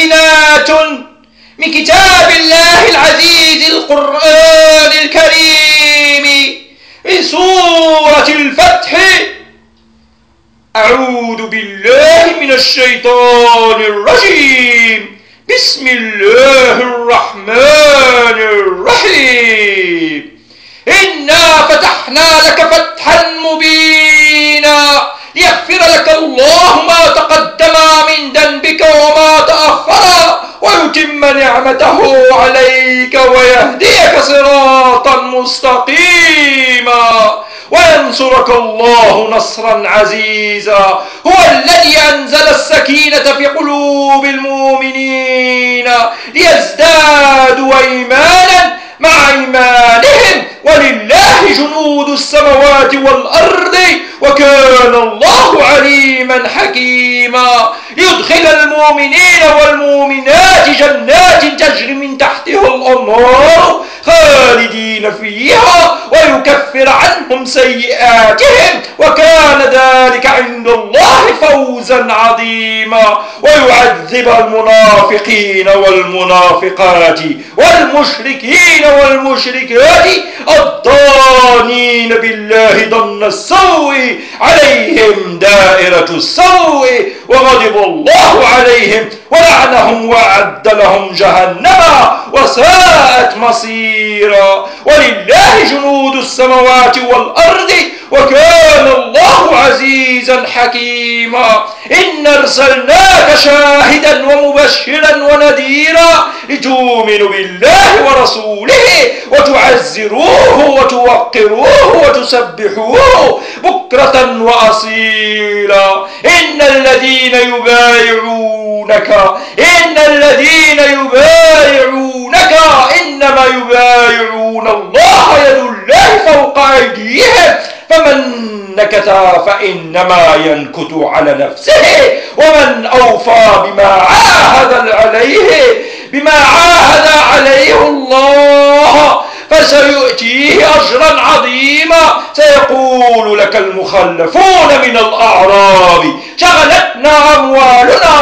بينات من كتاب الله العزيز القرآن الكريم من سورة الفتح. أعوذ بالله من الشيطان الرجيم. بسم الله الرحمن الرحيم. إنا فتحنا لك فتحا مبينا ليغفر لك الله ما تقدم من ذنبك وما تأخر ويتم نعمته عليك ويهديك صراطا مستقيما وينصرك الله نصرا عزيزا. هو الذي أنزل السكينة في قلوب المؤمنين ليزدادوا إيمانا مع إيمانهم ولله جنود السماوات والأرض وكان الله عليما حكيما. ليدخل المؤمنين والمؤمنات جنات تجري من تحتها الأنهار خالدين فيها ويكفر عنهم سيئاتهم وكان ذلك عند الله فوزا عظيما. ويعذب المنافقين والمنافقات والمشركين والمشركات الظانين بالله ظن السوء عليهم دائرة السوء وغضب الله عليهم ولعنهم وأعد لهم جهنم وساءت مصيرا. ولله جنود السماوات والأرض وكان الله عزيزا حكيما. إن أرسلناك شاهدا ومبشرا ونذيرا لتؤمنوا بالله ورسوله وتعزروه وتوقروه وتسبحوه بكرة وأصيلا. إن الذين يبايعونك إنما يبايعون الله يد الله فوق أيديهم فمن نكث فإنما ينكث على نفسه ومن أوفى بما عاهد عليه الله فسيؤتيه أجرا عظيما. سيقول لك المخلفون من الأعراب شغلتنا أموالنا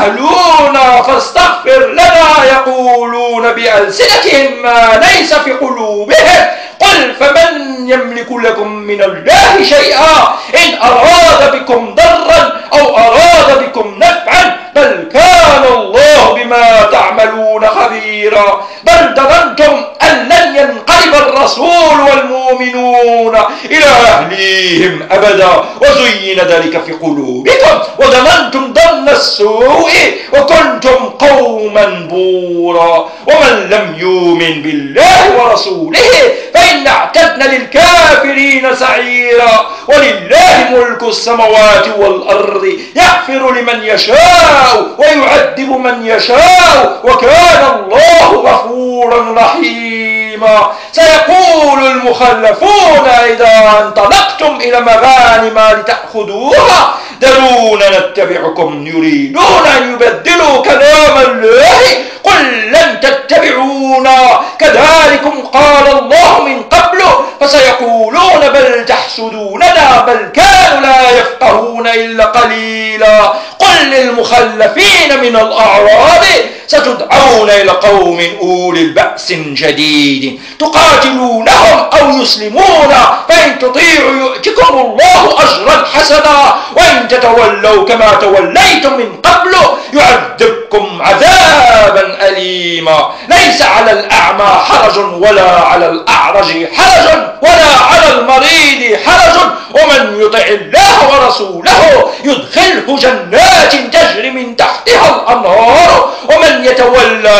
وأهلنا فاستغفر لنا يقولون بألسنتهم ما ليس في قلوبهم قل فمن يملك لكم من الله شيئا إن أراد بكم ضرا أو أراد بكم نفعا بل كان الله بما تعملون خبيرا. بل ظننتم أن لن ينقلب الرسول والمؤمنون إلى أهليهم أبدا وزين ذلك في قلوبكم وظننتم ظن السوء وكنتم قوما بورا. ومن لم يؤمن بالله ورسوله فإن اعتدنا للكافرين سعيرا. ولله ملك السماوات والأرض يغفر لمن يشاء ويعذب من يشاء وكان الله غفورا رحيما. سيقول المخلفون إذا انطلقتم إلى مغانم لتأخذوها ذرونا نتبعكم يريدون أن يبدلوا كلام الله قل لن تتبعونا كذلكم قال الله من قبل فسيقولون بل تحسدوننا بل كانوا لا يفقهون إلا قليلا. قل للمخلفين من الأعراب ستدعون إلى قوم أولي البأس شديد تقاتلونهم أو يسلمون فإن تطيعوا يؤتكم الله أجرا حسنا وإن تتولوا كما توليتم من قبل يعذبكم عذابا أليما. ليس على الأعمى حرج ولا على الأعرج حرج ولا على المريض حرج ومن يطع الله ورسوله يدخله جنات تجري من تحتها الأنهار ومن يتولى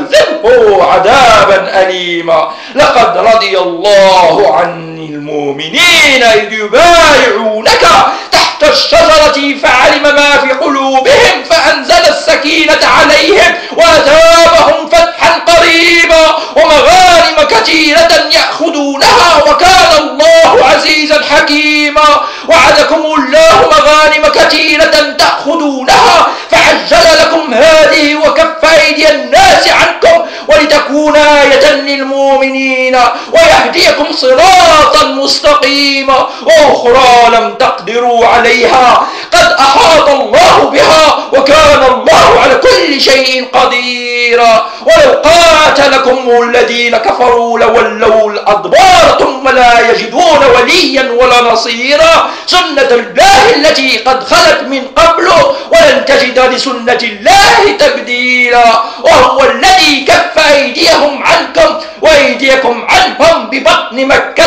يعذبه عذابا أليما. لقد رضي الله عن المؤمنين إذ يبايعونك تحت الشجرة فعلم ما في قلوبهم فأنزل السكينة عليهم وأثابهم فتحا قريبا ومغانم كثيرة يأخذونها وكان الله عزيزا حكيما. وعدكم الله مغانم كثيرة تأخذونها فعجل لكم هذه وكف أيدي الناس عنكم ولتكون آية للمؤمنين ويهديكم صراطا مستقيما. وأخرى لم تقدروا عليها قد أحاط الله بها وكان الله على كل كل شيء قدير. ولو قاتلكم الذين كفروا لولوا الأدبار ثم لا يجدون وليا ولا نصيرا. سنة الله التي قد خلت من قبل ولن تجد لسنة الله تبديلا. وهو الذي كف أيديهم عنكم وأيديكم عنهم ببطن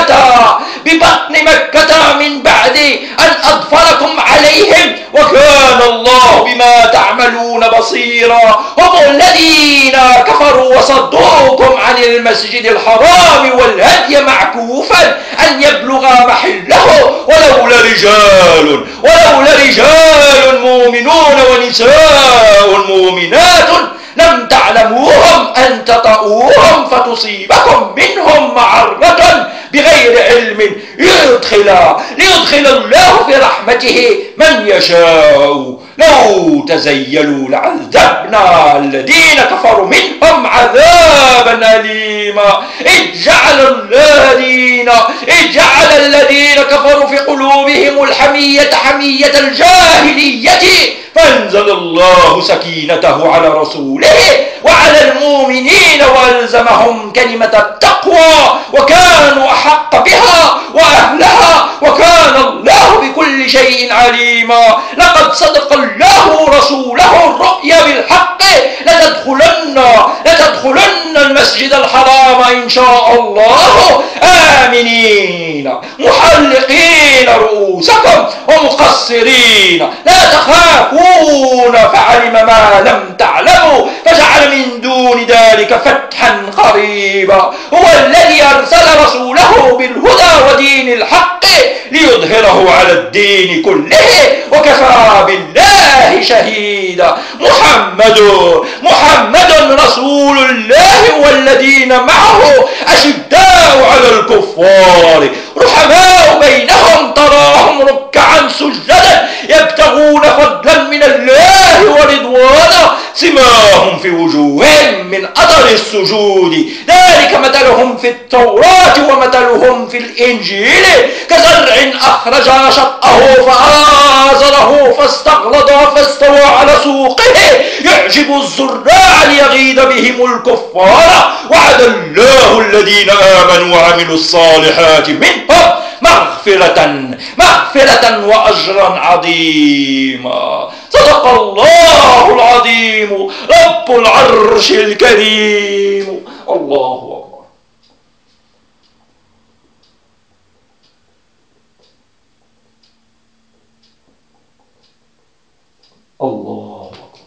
مكة من بعد أن أظفركم عليهم وكان الله بما تعملون بصيرا. هم الذين كفروا وصدوكم عن المسجد الحرام والهدي معكوفا أن يبلغ محله ولولا رجال مؤمنون ونساء مؤمنات لم تعلموهم أن تطؤوهم فتصيبكم منهم معرة بغير علم ليدخل الله في رحمته من يشاء. لو تزيلوا لعذبنا الذين كفروا منهم عذابا أليما. إذ جعل الذين كفروا في قلوبهم الحمية حمية الجاهلية فأنزل الله سكينته على رسوله وعلى المؤمنين وألزمهم كلمة التقوى وكانوا أحق بها وأهلها وكان الله بكل شيء عليما. لقد صدق الله رسوله الرؤيا بالحق لتدخلن المسجد الحرام إن شاء الله آمنين محلقين رؤوسكم ومقصرين لا تخافون فعلم ما لم تعلموا فجعل من دون ذلك فتحا قريبا. هو الذي أرسل رسوله بالهدى ودين الحق ليظهره على الدين كله وكفى بالله شهيدا. محمد رسول الله والذين معه أشداء على الكفار رحماء بينهم تراهم ركعا سجدا يبتغون فضلا من الله ورضوانا سماهم في وجوههم من أثر السجود ذلك مثلهم في التوراة ومثلهم في الإنجيل كزرع أخرج شطأه فآزره فاستغلظ فاستوى على سوقه يعجب الزراع ليغيظ بهم الكفار. وعد الله الذين آمنوا وعملوا الصالحات منهم مغفرة وأجرا عظيما. صدق الله العظيم رب العرش الكريم. الله أكبر. الله أكبر.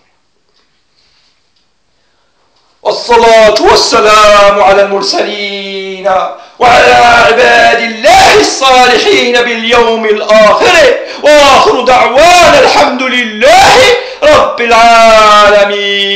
والصلاة والسلام على المرسلين وعلى عباد الله الصالحين باليوم الآخر وآخر دعوانا الحمد لله رب العالمين.